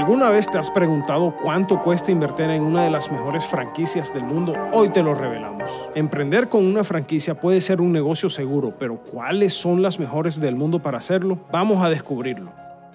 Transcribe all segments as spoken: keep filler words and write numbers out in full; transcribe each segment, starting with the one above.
¿Alguna vez te has preguntado cuánto cuesta invertir en una de las mejores franquicias del mundo? Hoy te lo revelamos. Emprender con una franquicia puede ser un negocio seguro, pero ¿cuáles son las mejores del mundo para hacerlo? Vamos a descubrirlo.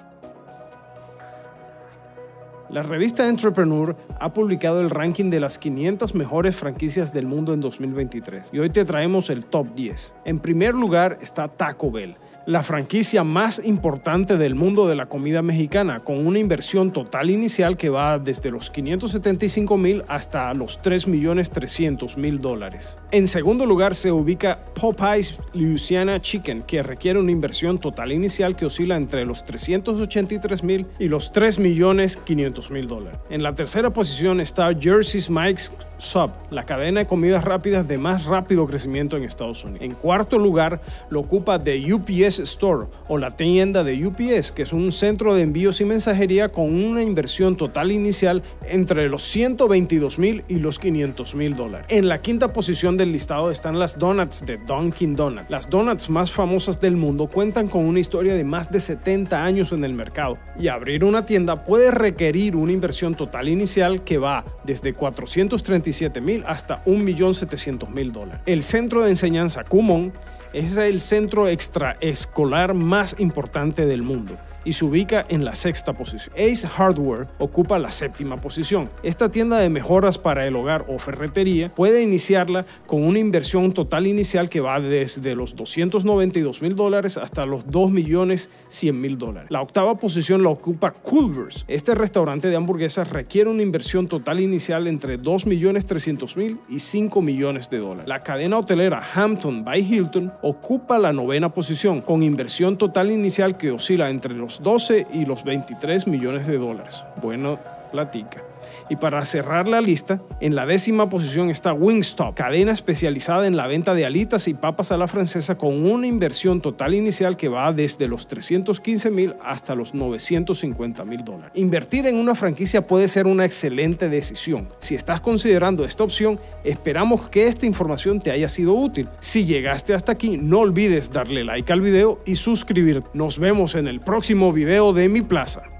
La revista Entrepreneur ha publicado el ranking de las quinientas mejores franquicias del mundo en dos mil veintitrés y hoy te traemos el top diez. En primer lugar está Taco Bell, la franquicia más importante del mundo de la comida mexicana, con una inversión total inicial que va desde los quinientos setenta y cinco mil hasta los tres millones trescientos mil dólares. En segundo lugar se ubica Popeyes Louisiana Chicken, que requiere una inversión total inicial que oscila entre los trescientos ochenta y tres mil y los tres millones quinientos mil dólares. En la tercera posición está Jersey Mike's Sub, la cadena de comidas rápidas de más rápido crecimiento en Estados Unidos. En cuarto lugar lo ocupa The U P S Store, o la tienda de U P S, que es un centro de envíos y mensajería con una inversión total inicial entre los ciento veintidós mil y los quinientos mil dólares. En la quinta posición del listado están las donuts de Dunkin' Donuts. Las donuts más famosas del mundo cuentan con una historia de más de setenta años en el mercado, y abrir una tienda puede requerir una inversión total inicial que va desde cuatrocientos treinta y siete mil hasta un millón setecientos mil dólares. El centro de enseñanza Kumon es el centro extraescolar más importante del mundo y se ubica en la sexta posición. Ace Hardware ocupa la séptima posición. Esta tienda de mejoras para el hogar o ferretería puede iniciarla con una inversión total inicial que va desde los doscientos noventa y dos mil dólares hasta los dos millones cien mil dólares. La octava posición la ocupa Culver's. Este restaurante de hamburguesas requiere una inversión total inicial entre dos millones trescientos mil y cinco millones de dólares. La cadena hotelera Hampton by Hilton ocupa la novena posición con inversión total inicial que oscila entre los doce y los veintitrés millones de dólares. Bueno, platica. Y para cerrar la lista, en la décima posición está Wingstop, cadena especializada en la venta de alitas y papas a la francesa con una inversión total inicial que va desde los trescientos quince mil hasta los novecientos cincuenta mil dólares. Invertir en una franquicia puede ser una excelente decisión. Si estás considerando esta opción, esperamos que esta información te haya sido útil. Si llegaste hasta aquí, no olvides darle like al video y suscribirte. Nos vemos en el próximo video de Mi Plaza.